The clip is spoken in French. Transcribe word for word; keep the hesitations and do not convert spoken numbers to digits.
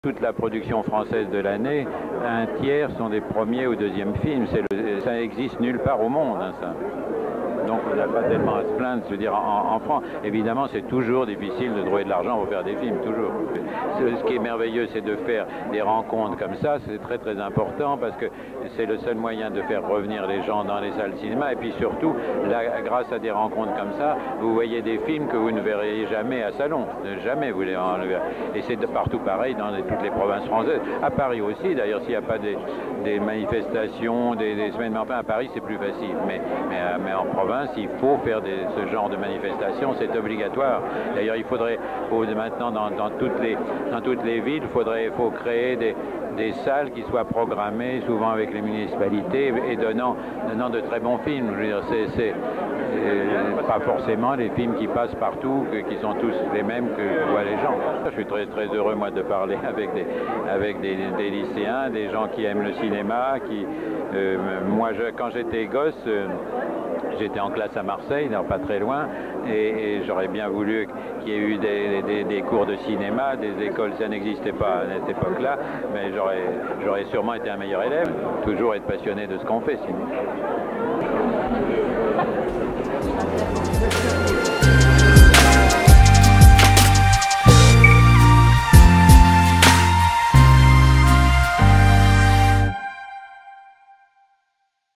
Toute la production française de l'année, un tiers sont des premiers ou deuxièmes films. Le, ça n'existe nulle part au monde, hein, ça. Donc on n'a pas tellement à se plaindre. Je veux dire, en, en France, évidemment, c'est toujours difficile de trouver de l'argent pour faire des films, toujours. Ce, ce qui est merveilleux, c'est de faire des rencontres comme ça. C'est très très important parce que c'est le seul moyen de faire revenir les gens dans les salles de cinéma. Et puis surtout, là, grâce à des rencontres comme ça, vous voyez des films que vous ne verriez jamais à Salon. Jamais vous les verrez. Et c'est de partout pareil dans les, toutes les provinces françaises. À Paris aussi, d'ailleurs, s'il n'y a pas des, des manifestations, des, des semaines, mais enfin à Paris c'est plus facile. Mais, mais, mais en province, il faut faire des, ce genre de manifestations, c'est obligatoire. D'ailleurs, il faudrait, faut, maintenant, dans, dans, toutes les, dans toutes les villes, il faudrait, faut créer des, des salles qui soient programmées, souvent avec les municipalités, et donnant, donnant de très bons films. Je veux dire, c'est pas forcément les films qui passent partout, que, qui sont tous les mêmes que voient les gens. Je suis très, très heureux, moi, de parler avec des, avec des, des lycéens, des gens qui aiment le cinéma, qui, euh, moi, je, quand j'étais gosse, euh, j'étais en classe à Marseille, non, pas très loin, et, et j'aurais bien voulu qu'il y ait eu des, des, des cours de cinéma, des écoles, ça n'existait pas à cette époque-là, mais j'aurais sûrement été un meilleur élève, toujours être passionné de ce qu'on fait, sinon.